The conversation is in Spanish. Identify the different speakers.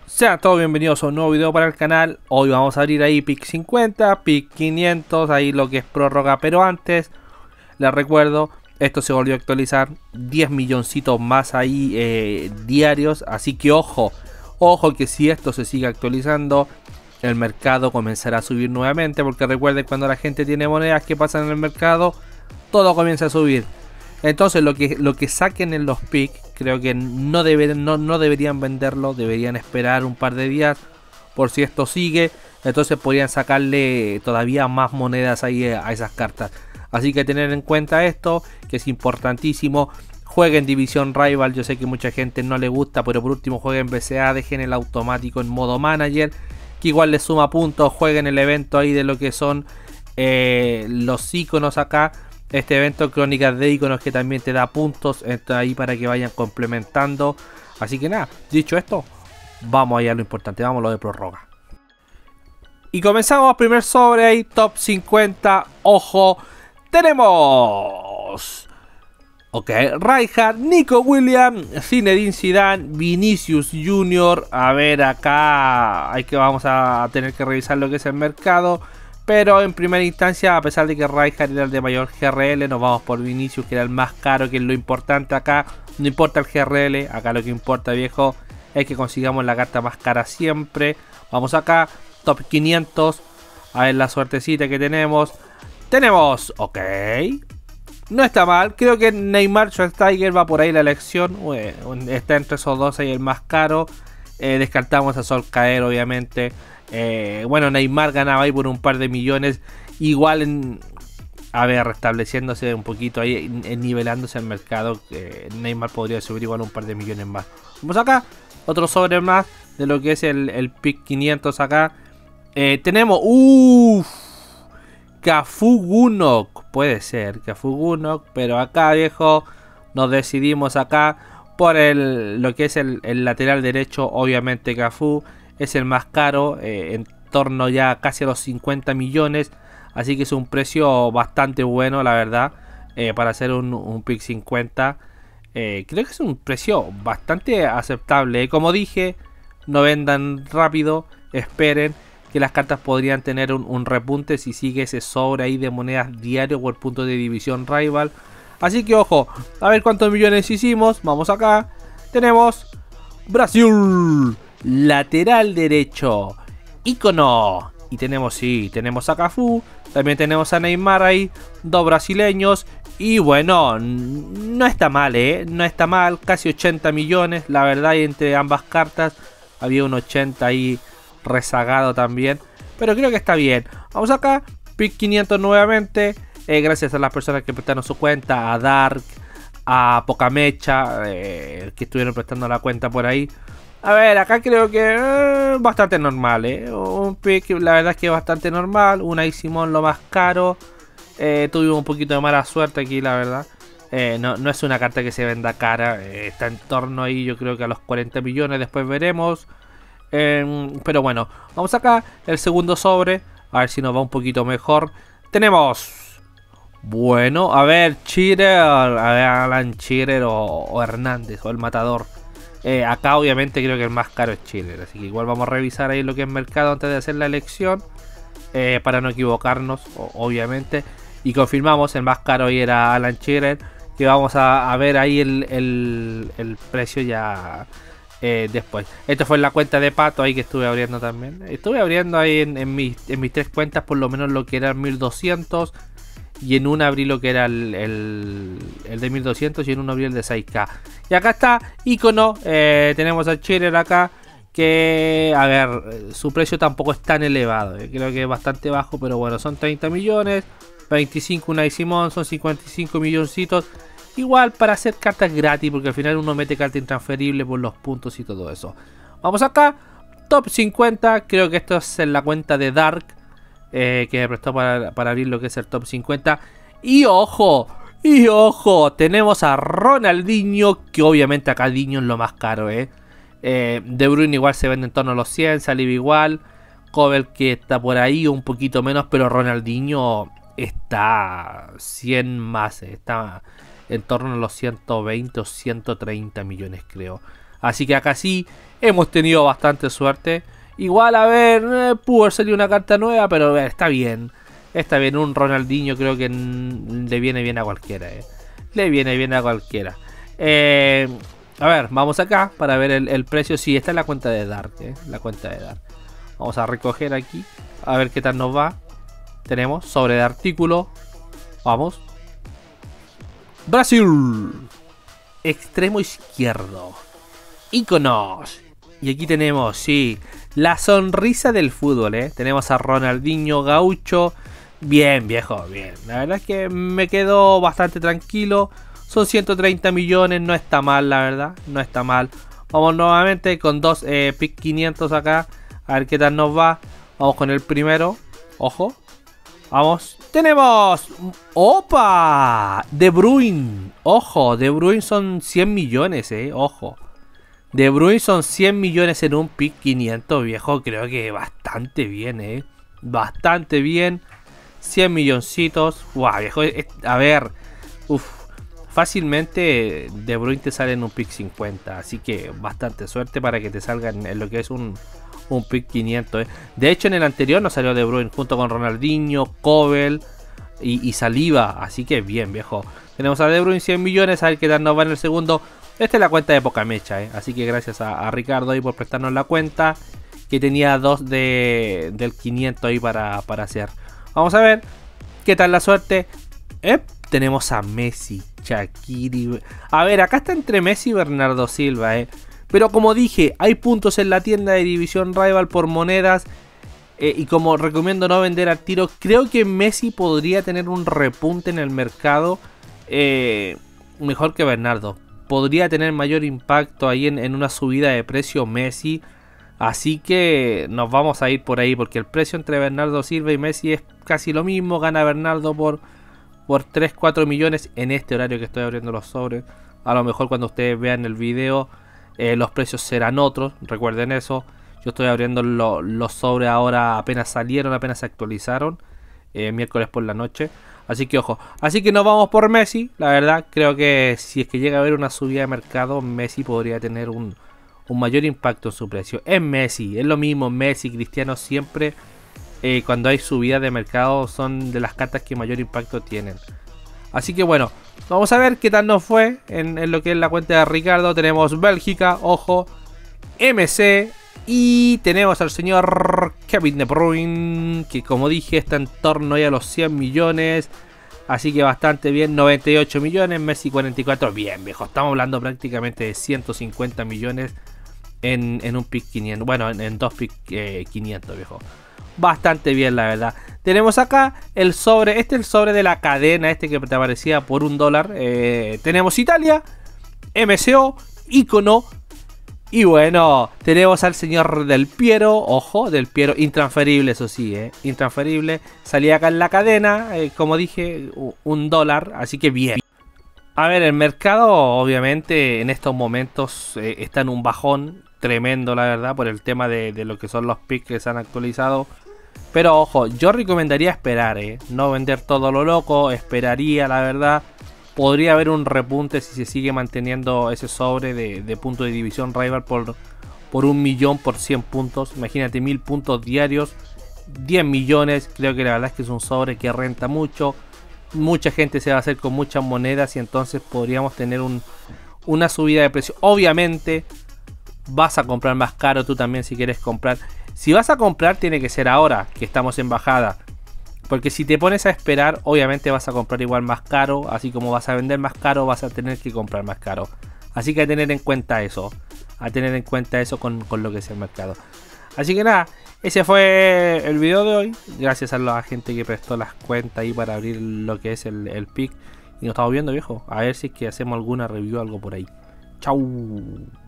Speaker 1: Sean todos bienvenidos a un nuevo video para el canal. Hoy vamos a abrir ahí pick 50, pick 500, ahí lo que es prórroga. Pero antes, les recuerdo, esto se volvió a actualizar, 10 milloncitos más ahí diarios. Así que ojo que si esto se sigue actualizando, el mercado comenzará a subir nuevamente. Porque recuerden, cuando la gente tiene monedas que pasan en el mercado, todo comienza a subir. Entonces lo que saquen en los picks, creo que no deberían venderlo, deberían esperar un par de días por si esto sigue. Entonces podrían sacarle todavía más monedas ahí a esas cartas. Así que tener en cuenta esto, que es importantísimo. Jueguen División Rival, yo sé que mucha gente no le gusta, pero por último jueguen BCA, dejen el automático en modo manager, que igual les suma puntos. Jueguen el evento ahí de lo que son los iconos acá. Este evento, Crónicas de Iconos, que también te da puntos ahí para que vayan complementando. Así que nada, dicho esto, vamos allá a lo importante, vamos a lo de prórroga. Y comenzamos primer sobre ahí, top 50. Ojo, tenemos... Ok, Rijkaard, Nico Williams, Zinedine Zidane, Vinicius Junior. A ver, acá vamos a tener que revisar lo que es el mercado. Pero en primera instancia, a pesar de que Rijkaard era el de mayor GRL, nos vamos por Vinicius, que era el más caro, que es lo importante acá. No importa el GRL, acá lo que importa, viejo, es que consigamos la carta más cara siempre. Vamos acá, top 500, a ver la suertecita que tenemos. Tenemos, ok, no está mal, creo que Neymar Schweinsteiger va por ahí la elección. Está entre esos dos ahí el más caro. Descartamos a Solskjaer, obviamente. Bueno, Neymar ganaba ahí por un par de millones. Igual a ver, restableciéndose un poquito ahí, nivelándose el mercado, Neymar podría subir igual un par de millones más. Vamos acá, otro sobre más de lo que es el pick 500 acá. Tenemos, Cafú Gunok, puede ser Cafú Gunok, pero acá, viejo, nos decidimos acá por lo que es el lateral derecho. Obviamente Cafú es el más caro, en torno ya casi a los 50 millones. Así que es un precio bastante bueno, la verdad, para hacer un pick 50. Creo que es un precio bastante aceptable. Como dije, no vendan rápido, esperen, que las cartas podrían tener un repunte si sigue ese sobre ahí de monedas diario por punto de División Rival. Así que ojo, a ver cuántos millones hicimos. Vamos acá, tenemos Brasil, lateral derecho, icono. Y tenemos a Cafú, también tenemos a Neymar ahí, dos brasileños. Y bueno, no está mal, no está mal, casi 80 millones, la verdad, y entre ambas cartas había un 80 ahí rezagado también, pero creo que está bien. Vamos acá, pick 500 nuevamente, gracias a las personas que prestaron su cuenta, a Dark, a Pocamecha, que estuvieron prestando la cuenta por ahí. A ver, acá creo que bastante normal, un pick, la verdad es que es bastante normal. Unai Simón lo más caro. Tuvimos un poquito de mala suerte aquí, la verdad. No es una carta que se venda cara, está en torno ahí, yo creo que a los 40 millones, después veremos. Pero bueno, vamos acá, el segundo sobre, a ver si nos va un poquito mejor. Tenemos, bueno, a ver, Shearer, a ver, Alan Shearer o Hernández, o el matador. Acá obviamente creo que el más caro es Shearer, así que igual vamos a revisar ahí lo que es mercado antes de hacer la elección, para no equivocarnos, obviamente. Y confirmamos, el más caro ahí era Alan Shearer, que vamos a ver ahí el precio ya después. Esto fue en la cuenta de Pato ahí que estuve abriendo también. Estuve abriendo ahí en mis tres cuentas por lo menos lo que era 1200. Y en una abrí lo que era el de 1200 y en uno abrí el de 6K. Y acá está, icono, tenemos a Shearer acá, que a ver, su precio tampoco es tan elevado, creo que es bastante bajo, pero bueno, son 30 millones, 25 Unai Simón, son 55 milloncitos. Igual para hacer cartas gratis, porque al final uno mete carta intransferible por los puntos y todo eso. Vamos acá, top 50, creo que esto es en la cuenta de Dark, que me prestó para abrir lo que es el top 50. Y ojo, tenemos a Ronaldinho, que obviamente acá Diño es lo más caro, De Bruyne igual se vende en torno a los 100, Saliba igual, Kovel que está por ahí un poquito menos, pero Ronaldinho está 100 más, está en torno a los 120 o 130 millones creo. Así que acá sí hemos tenido bastante suerte. Igual, a ver, pudo haber salido una carta nueva, pero está bien. Está bien, un Ronaldinho creo que le viene bien a cualquiera. Le viene bien a cualquiera. A ver, vamos acá para ver el precio. Sí, esta es la cuenta de Dark, la cuenta de Dark. Vamos a recoger aquí, a ver qué tal nos va. Tenemos sobre de artículo. Vamos. Brasil. Extremo izquierdo. Iconos. Y aquí tenemos, sí, la sonrisa del fútbol, Tenemos a Ronaldinho Gaucho. Bien, viejo, bien. La verdad es que me quedo bastante tranquilo. Son 130 millones, no está mal, la verdad. No está mal. Vamos nuevamente con dos pick 500 acá. A ver qué tal nos va. Vamos con el primero. Ojo. Vamos. ¡Tenemos! ¡Opa! De Bruyne. Ojo, De Bruyne son 100 millones, Ojo. De Bruyne son 100 millones en un pick 500, viejo. Creo que bastante bien, Bastante bien. 100 milloncitos. Guau, viejo. A ver. Fácilmente De Bruyne te sale en un pick 50. Así que bastante suerte para que te salga en lo que es un pick 500. De hecho, en el anterior nos salió De Bruyne junto con Ronaldinho, Kobel y Saliba. Así que bien, viejo. Tenemos a De Bruyne 100 millones. A ver qué tal nos va en el segundo. Esta es la cuenta de poca mecha, Así que gracias a Ricardo ahí por prestarnos la cuenta. Que tenía dos del 500 ahí para hacer. Vamos a ver qué tal la suerte. Tenemos a Messi, Shaqiri. A ver, acá está entre Messi y Bernardo Silva, Pero como dije, hay puntos en la tienda de División Rival por monedas. Y como recomiendo no vender al tiro, creo que Messi podría tener un repunte en el mercado mejor que Bernardo. Podría tener mayor impacto ahí en una subida de precio Messi. Así que nos vamos a ir por ahí, porque el precio entre Bernardo Silva y Messi es casi lo mismo. Gana Bernardo por 3-4 millones en este horario que estoy abriendo los sobres. A lo mejor cuando ustedes vean el video los precios serán otros, recuerden eso. Yo estoy abriendo los sobres ahora, apenas salieron, apenas se actualizaron, miércoles por la noche. Así que ojo, así que nos vamos por Messi. La verdad creo que si es que llega a haber una subida de mercado, Messi podría tener un mayor impacto en su precio. Es Messi, es lo mismo, Messi, Cristiano siempre... cuando hay subida de mercado son de las cartas que mayor impacto tienen. Así que bueno, vamos a ver qué tal nos fue en lo que es la cuenta de Ricardo. Tenemos Bélgica, ojo, MC y tenemos al señor Kevin De Bruyne, que como dije está en torno a los 100 millones. Así que bastante bien, 98 millones, Messi 44. Bien, viejo, estamos hablando prácticamente de 150 millones en un pick 500. Bueno, en dos pick 500, viejo. Bastante bien, la verdad. Tenemos acá el sobre. Este es el sobre de la cadena. Este que te aparecía por $1. Tenemos Italia, MCO, Icono. Y bueno, tenemos al señor Del Piero. Ojo, Del Piero intransferible, eso sí, intransferible. Salía acá en la cadena, como dije, $1. Así que bien. A ver, el mercado obviamente en estos momentos está en un bajón tremendo, la verdad, por el tema de lo que son los picks que se han actualizado. Pero ojo, yo recomendaría esperar, no vender todo lo loco, esperaría, la verdad. Podría haber un repunte si se sigue manteniendo ese sobre de puntos de División Rival por 1 millón por 100 puntos. Imagínate, 1000 puntos diarios, 10 millones. Creo que la verdad es que es un sobre que renta mucho. Mucha gente se va a hacer con muchas monedas y entonces podríamos tener una subida de precio. Obviamente vas a comprar más caro tú también si quieres comprar. Si vas a comprar tiene que ser ahora que estamos en bajada. Porque si te pones a esperar, obviamente vas a comprar igual más caro. Así como vas a vender más caro, vas a tener que comprar más caro. Así que a tener en cuenta eso. A tener en cuenta eso con lo que es el mercado. Así que nada, ese fue el video de hoy. Gracias a la gente que prestó las cuentas ahí para abrir lo que es el pick. Y nos estamos viendo, viejo. A ver si es que hacemos alguna review o algo por ahí. Chau.